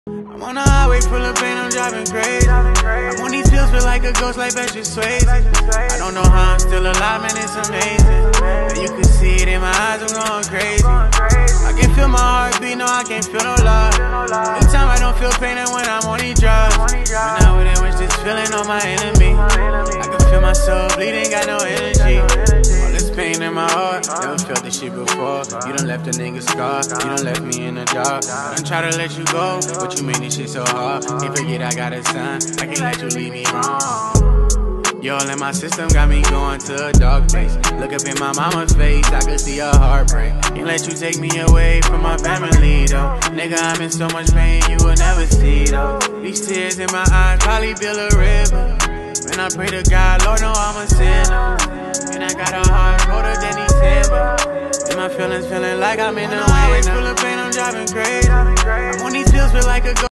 I'm on a highway full of pain, I'm driving crazy. I'm on these pills, feel like a ghost, like Patrick Swayze. I don't know how I'm still alive, man, it's amazing. But you can see it in my eyes, I'm going crazy. I can feel my heart beat, no, I can't feel no love. Anytime I don't feel pain, and when I'm on these drugs. When I wouldn't wish this feeling on my enemy. I can feel my soul bleeding, got no energy. All this pain in my heart, never felt this shit before. You done left a nigga scarred, you done left me in the dark. I done try to let you go, but you made this shit so hard. Can't forget I got a son, I can't let you leave me wrong. You all in my system, got me going to a dark place. Look up in my mama's face, I could see her heartbreak. Can't let you take me away from my family though. Nigga, I'm in so much pain, you will never see though. These tears in my eyes probably build a river. And I pray to God, Lord, know I'm a sinner. And I got a heart colder than December. And my feelings feeling like I'm in the wind. Full of pain, I'm driving crazy. I'm on these pills, feel like a ghost.